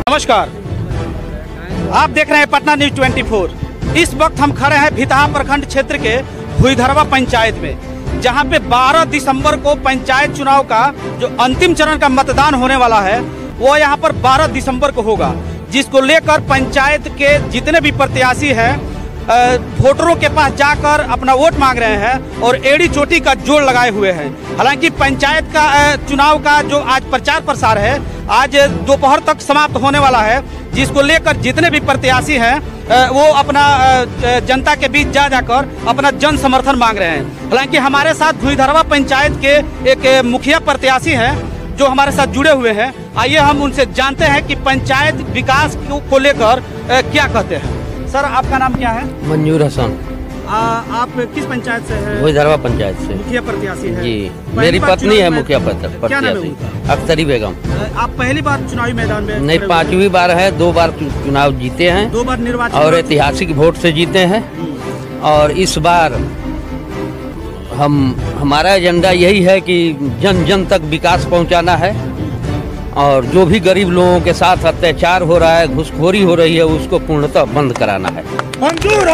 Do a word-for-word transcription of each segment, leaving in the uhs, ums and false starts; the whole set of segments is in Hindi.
नमस्कार, आप देख रहे हैं पटना न्यूज चौबीस। इस वक्त हम खड़े हैं भितहा प्रखंड क्षेत्र के भुईधरवा पंचायत में, जहां पे बारह दिसंबर को पंचायत चुनाव का जो अंतिम चरण का मतदान होने वाला है वो यहां पर बारह दिसंबर को होगा, जिसको लेकर पंचायत के जितने भी प्रत्याशी हैं वोटरों के पास जाकर अपना वोट मांग रहे हैं और एड़ी चोटी का जोड़ लगाए हुए हैं। हालांकि पंचायत का चुनाव का जो आज प्रचार प्रसार है आज दोपहर तक समाप्त होने वाला है, जिसको लेकर जितने भी प्रत्याशी हैं वो अपना जनता के बीच जा जाकर अपना जन समर्थन मांग रहे हैं। हालांकि हमारे साथ भुईधरवा पंचायत के एक मुखिया प्रत्याशी हैं जो हमारे साथ जुड़े हुए हैं। आइए हम उनसे जानते हैं कि पंचायत विकास को लेकर क्या कहते हैं। सर, आपका नाम क्या है? मंजूर हसन। आ, आप किस पंचायत से हैं? भुईधरवा पंचायत से। मुखिया प्रत्याशी हैं? जी, मेरी पत्नी है मुखिया प्रत्याशी, अख्तरी बेगम। आप पहली बार चुनावी मैदान में? नहीं, पांचवी बार है, दो बार चुनाव जीते हैं, दो बार निर्वाचन और ऐतिहासिक वोट से जीते हैं। और इस बार हम हमारा एजेंडा यही है कि जन जन तक विकास पहुंचाना है, और जो भी गरीब लोगों के साथ अत्याचार हो रहा है, घुसखोरी हो रही है, उसको पूर्णतः बंद कराना है। मंजूर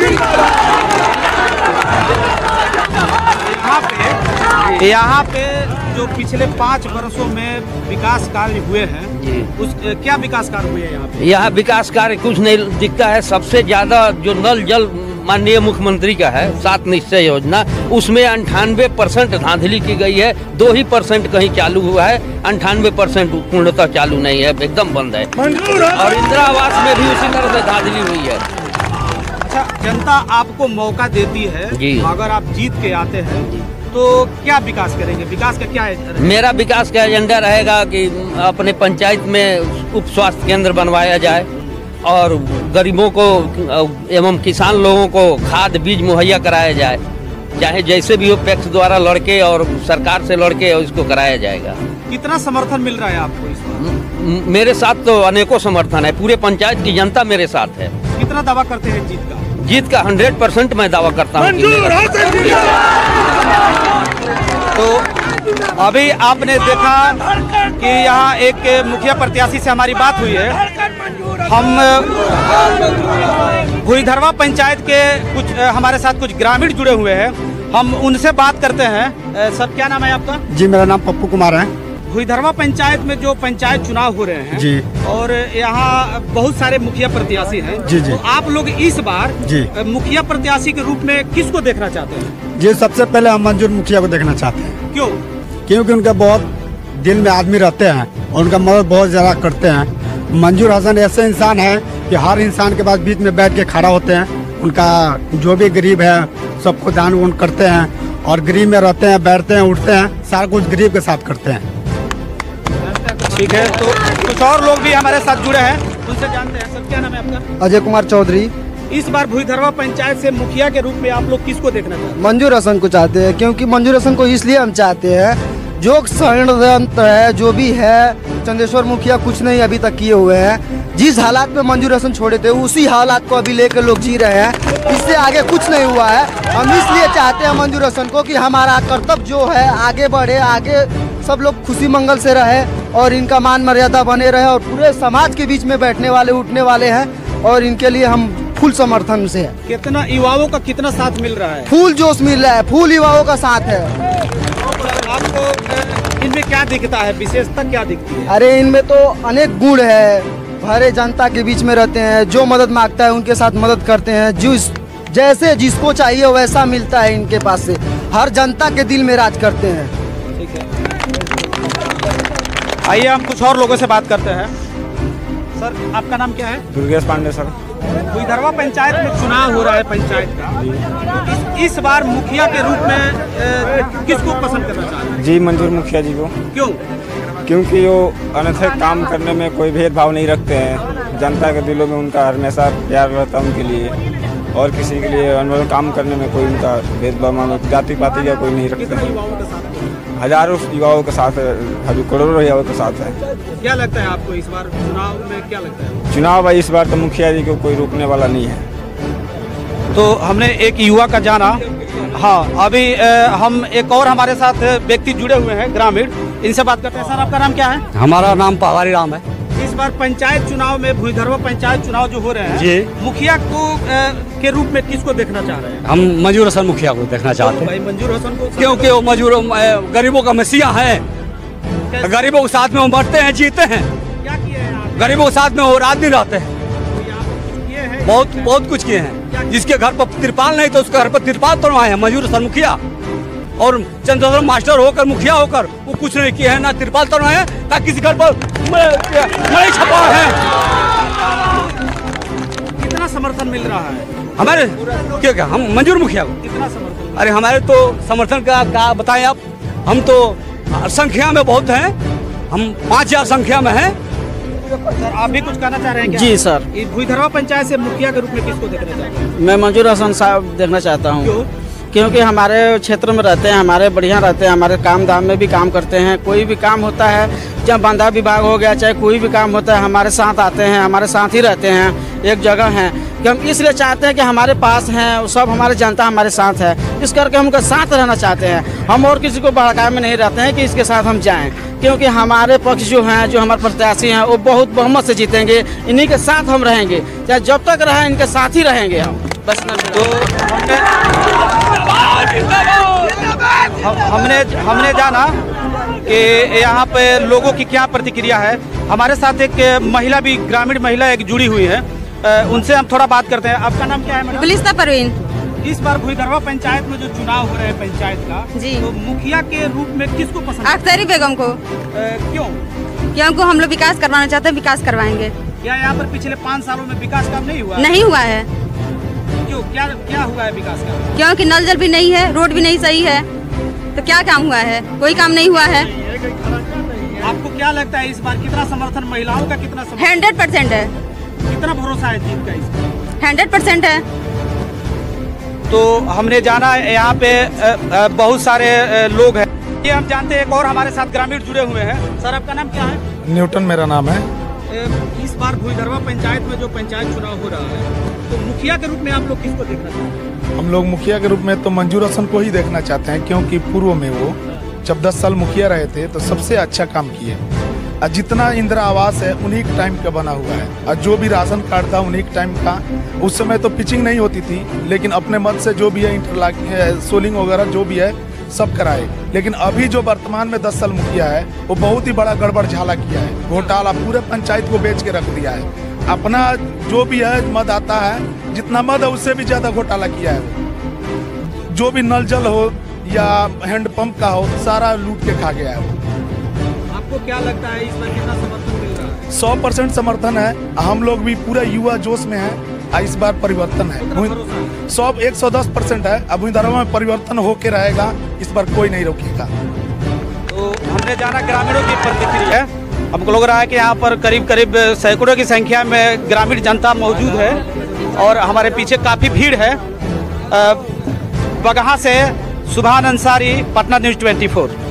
यहाँ पे जो पिछले पाँच वर्षों में विकास कार्य हुए हैं, उस क्या विकास कार्य हुए हैं यहाँ पे? यहाँ विकास कार्य कुछ नहीं दिखता है। सबसे ज्यादा जो नल जल माननीय मुख्यमंत्री का है, सात निश्चय योजना, उसमें अंठानवे परसेंट धांधली की गई है। दो ही परसेंट कहीं चालू हुआ है, अंठानवे परसेंट पूर्णतः चालू नहीं है, एकदम बंद है। और इंदिरा आवास में भी उसी तरह से धांधली हुई है। अच्छा, जनता आपको मौका देती है जी, अगर आप जीत के आते हैं तो क्या विकास करेंगे? विकास का क्या है? मेरा विकास का एजेंडा रहेगा कि अपने पंचायत में उप स्वास्थ्य केंद्र बनवाया जाए, और गरीबों को एवं किसान लोगों को खाद बीज मुहैया कराया जाए, चाहे जैसे भी हो, पैक्स द्वारा लड़के और सरकार से लड़के इसको कराया जाएगा। कितना समर्थन मिल रहा है आपको इस बार? मेरे साथ तो अनेकों समर्थन है, पूरे पंचायत की जनता मेरे साथ है। कितना दावा करते हैं जीत का? जीत का हंड्रेड परसेंट मैं दावा करता हूँ। तो अभी आपने देखा कि यहाँ एक मुखिया प्रत्याशी से हमारी बात हुई है। हम भुईधरवा पंचायत के कुछ हमारे साथ कुछ ग्रामीण जुड़े हुए हैं, हम उनसे बात करते हैं। सर, क्या नाम है आपका? जी, मेरा नाम पप्पू कुमार है। भुईधरवा पंचायत में जो पंचायत चुनाव हो रहे हैं जी, और यहाँ बहुत सारे मुखिया प्रत्याशी हैं जी जी, तो आप लोग इस बार जी मुखिया प्रत्याशी के रूप में किसको देखना चाहते हैं? जी, सबसे पहले हम मंजूर मुखिया को देखना चाहते हैं। क्यों? क्योंकि उनका बहुत दिल में आदमी रहते हैं और उनका मदद बहुत ज़्यादा करते हैं। मंजूर हसन ऐसे इंसान है कि हर इंसान के पास बीच में बैठ के खड़ा होते हैं। उनका जो भी गरीब है सबको दान गुण करते हैं, और गरीब में रहते हैं, बैठते हैं, उठते हैं, सारा कुछ गरीब के साथ करते हैं। ठीक है, तो कुछ और लोग भी हमारे साथ जुड़े हैं, उनसे जानते हैं। सर, क्या नाम है आपका? अजय कुमार चौधरी। इस बार भुईधरवा पंचायत से मुखिया के रूप में आप लोग किसको देखना चाहते हैं? मंजूर हसन को चाहते हैं, क्योंकि मंजूर हसन को इसलिए हम चाहते हैं, जो षड्यंत्र है, जो भी है, चंदेश्वर मुखिया कुछ नहीं अभी तक किए हुए हैं। जिस हालात में मंजूर हसन छोड़े थे उसी हालात को अभी लेकर लोग जी रहे हैं, इससे आगे कुछ नहीं हुआ है। हम इसलिए चाहते हैं मंजूर हसन को कि हमारा कर्तव्य जो है आगे बढ़े, आगे सब लोग खुशी मंगल से रहे और इनका मान मर्यादा बने रहे, और पूरे समाज के बीच में बैठने वाले उठने वाले हैं, और इनके लिए हम फुल समर्थन से है। कितना युवाओं का कितना साथ मिल रहा है? फुल जोश मिल रहा है, फुल युवाओं का साथ है। आपको इनमें क्या दिखता है, विशेषता क्या दिखती है? अरे, इनमें तो अनेक गुण है। भरे जनता के बीच में रहते हैं, जो मदद मांगता है उनके साथ मदद करते हैं, जिस जैसे जिसको चाहिए वैसा मिलता है इनके पास से, हर जनता के दिल में राज करते हैं। ठीक है, आइए हम कुछ और लोगों से बात करते हैं। सर, आपका नाम क्या है? दुर्गेश पांडे। सर, भुईधरवा पंचायत में चुनाव हो रहा है पंचायत का, इस, इस बार मुखिया के रूप में ए, किसको पसंद करना चाहते हैं? जी, मंजूर मुखिया जी को। क्यों? क्योंकि वो अन्यथा काम करने में कोई भेदभाव नहीं रखते हैं। जनता के दिलों में उनका हमेशा प्यार रहता है उनके लिए, और किसी के लिए अनमोल काम करने में कोई उनका भेदभाव जाति पाति का कोई नहीं रखते हैं। हजारों युवाओं के साथ है, अभी करोड़ों युवाओं के साथ है। क्या लगता है आपको इस बार चुनाव में क्या लगता है? चुनाव है इस बार तो मुखिया जी को कोई रोकने वाला नहीं है। तो हमने एक युवा का जाना। हाँ, अभी ए, हम एक और हमारे साथ व्यक्ति जुड़े हुए हैं ग्रामीण, इनसे बात करते हैं। सर, आपका नाम क्या है? हमारा नाम पवारी राम है। इस बार पंचायत चुनाव में भूइधरवा पंचायत चुनाव जो हो रहे हैं जी। मुखिया को अ, के रूप में किसको देखना चाह रहे हैं? हम मंजूर हसन मुखिया को देखना चाहते हैं भाई मंजूर हसन को, क्योंकि वो मजूर गरीबों का मसीहा है। गरीबों के साथ में वो मरते हैं, जीते हैं। क्या किए हैं आप? गरीबों के साथ में वो रात दिन रहते हैं। यहाँ पर किए हैं? बहुत बहुत कुछ किए हैं। जिसके घर पर तिरपाल नहीं तो उसके घर पर तिरपाल तोड़वाए हैं मंजूर हसन मुखिया। और चंद्रशेखर मास्टर होकर मुखिया होकर वो कुछ नहीं किए हैं, ना तिरपाल तोड़वाए हैं, ना किसी घर पर मड़ई छपा है। कितना समर्थन मिल रहा है हमारे क्या क्या हम मंजूर मुखिया को? कितना समर्थन? अरे हमारे तो समर्थन का क्या बताएं आप, हम तो संख्या में बहुत हैं, हम पाँच हजार संख्या में हैं। सर आप भी कुछ कहना चाह रहे हैं क्या? जी सर, इस भूइधरवा पंचायत से मुखिया के रूप में किसको देखना चाहते हैं? मैं मंजूर हसन साहब देखना चाहता हूँ। क्यों? क्योंकि हमारे क्षेत्र में रहते हैं, हमारे बढ़िया रहते हैं, हमारे काम धाम में भी काम करते हैं। कोई भी काम होता है, जब बांधा विभाग हो गया, चाहे कोई भी काम होता है, हमारे साथ आते हैं, हमारे साथ ही रहते हैं। एक जगह हैं कि हम इसलिए चाहते हैं कि हमारे पास हैं, सब हमारे जनता हमारे साथ है, इस करके हम उनका साथ रहना चाहते हैं। हम और किसी को भड़काए में नहीं रहते हैं कि इसके साथ हम जाएं, क्योंकि हमारे पक्ष जो हैं, जो हमारे प्रत्याशी हैं, वो बहुत बहुमत से जीतेंगे। इन्हीं के साथ हम रहेंगे, चाहे जब तक रहें इनके साथ ही रहेंगे हम। बस तो हमने हम, हमने हमने जाना कि यहाँ पे लोगों की क्या प्रतिक्रिया है। हमारे साथ एक महिला भी, ग्रामीण महिला एक जुड़ी हुई है, उनसे हम थोड़ा बात करते हैं। आपका नाम क्या है मैडम? गुलिस्ता परवीन। इस बार भूइधरवा पंचायत में जो चुनाव हो रहे हैं पंचायत का, जी, तो मुखिया के रूप में किसको पसंद है? अख्तरी बेगम को। आ, क्यों? क्योंकि हम लोग विकास करवाना चाहते हैं, विकास करवाएंगे। क्या यहाँ पर पिछले पाँच सालों में विकास काम नहीं हुआ? नहीं हुआ है। क्यों? क्या क्या हुआ है विकास का? क्योंकि नल जल भी नहीं है, रोड भी नहीं सही है, तो क्या काम हुआ है? कोई काम नहीं हुआ है। आपको क्या लगता है इस बार कितना समर्थन, महिलाओं का कितना समर्थन? हंड्रेड परसेंट है। कितना भरोसा है जीत का इसका? हंड्रेड परसेंट है। तो हमने जाना यहाँ पे बहुत सारे लोग हैं। ये हम जानते हैं, एक और हमारे साथ ग्रामीण जुड़े हुए हैं। सर आपका नाम क्या है? न्यूटन मेरा नाम है। इस बार भूइधरवा पंचायत में जो पंचायत चुनाव हो रहा है, तो मुखिया के रूप में आप लोग किसको देखना चाहते हैं? हम लोग मुखिया के रूप में तो मंजूर हसन को ही देखना चाहते हैं, क्योंकि पूर्व में वो जब दस साल मुखिया रहे थे तो सबसे अच्छा काम किए। और जितना इंदिरा आवास है उन्हीं के टाइम का बना हुआ है, और जो भी राशन कार्ड था उन्हीं के टाइम का। उस समय तो पिचिंग नहीं होती थी, लेकिन अपने मत से जो भी है इंटरलॉक सोलिंग वगैरह जो भी है सब कराए। लेकिन अभी जो वर्तमान में दस साल मुखिया है वो बहुत ही बड़ा गड़बड़ झाला किया है, घोटाला, पूरे पंचायत को बेच के रख दिया है। अपना जो भी है मद आता है, जितना मद है उससे भी ज्यादा घोटाला किया है। जो भी नल जल हो या हैंडपंप का हो, सारा लूट के खा गया है। आपको क्या लगता है इस बार कितना समर्थन मिल रहा है? सौ परसेंट समर्थन है। हम लोग भी पूरा युवा जोश में है। इस बार परिवर्तन है, सौ एक सौ दस परसेंट है। अब भूइधरवा में परिवर्तन होके रहेगा, इस बार कोई नहीं रोकेगा। तो हमने जाना ग्रामीणों की प्रतिक्रिया है। हमको लग रहा है कि यहाँ पर करीब करीब सैकड़ों की संख्या में ग्रामीण जनता मौजूद है और हमारे पीछे काफ़ी भीड़ है। बगहा से सुभान अंसारी, पटना न्यूज़ चौबीस।